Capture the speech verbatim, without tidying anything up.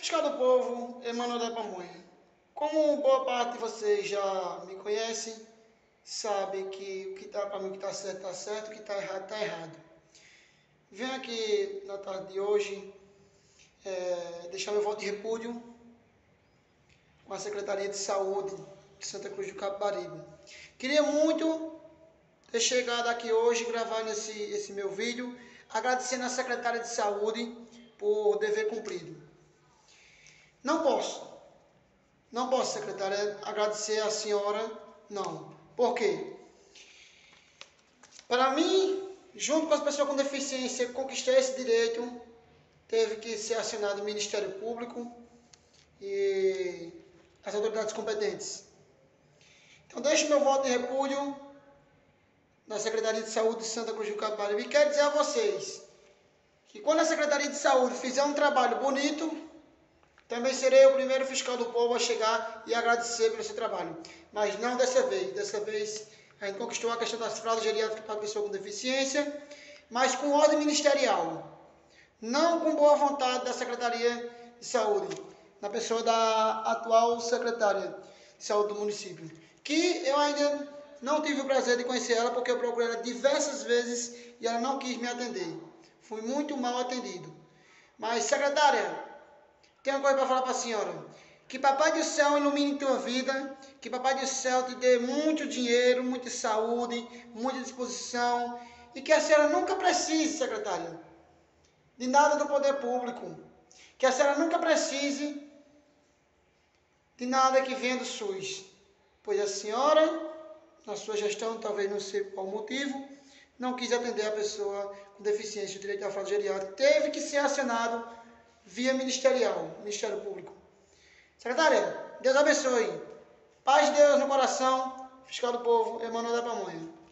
Fiscal do Povo, Emanuel da Pamonha. Como boa parte de vocês já me conhecem, sabe que o que está para mim, o que está certo, está certo, o que está errado, está errado. Venho aqui na tarde de hoje é, deixar meu voto de repúdio com a Secretaria de Saúde de Santa Cruz do Capibaribe. Queria muito ter chegado aqui hoje gravando esse, esse meu vídeo, agradecendo a Secretária de Saúde por dever cumprido. Não posso, não posso, secretária, agradecer a senhora, não. Por quê? Para mim, junto com as pessoas com deficiência, conquistar esse direito, teve que ser acionado o Ministério Público e as autoridades competentes. Então, deixo meu voto de repúdio na Secretaria de Saúde de Santa Cruz do Capibaribe. E quero dizer a vocês que quando a Secretaria de Saúde fizer um trabalho bonito, também serei o primeiro fiscal do povo a chegar e agradecer pelo seu trabalho. Mas não dessa vez. Dessa vez a gente conquistou a questão das fraldas geriátricas para pessoa com deficiência, mas com ordem ministerial. Não com boa vontade da Secretaria de Saúde, na pessoa da atual secretária de Saúde do município. Que eu ainda não tive o prazer de conhecer ela, porque eu procurei ela diversas vezes e ela não quis me atender. Fui muito mal atendido. Mas, secretária, tem uma coisa para falar para a senhora. Que Papai do Céu ilumine tua vida. Que Papai do Céu te dê muito dinheiro, muita saúde, muita disposição. E que a senhora nunca precise, secretária, de nada do poder público. Que a senhora nunca precise de nada que venha do SUS. Pois a senhora, na sua gestão, talvez não sei qual motivo, não quis atender a pessoa com deficiência de direito à fralda geriátrica. Teve que ser acionado via ministerial, Ministério Público. Secretária, Deus abençoe. Paz de Deus no coração. Fiscal do Povo, Emanuel da Pamonha.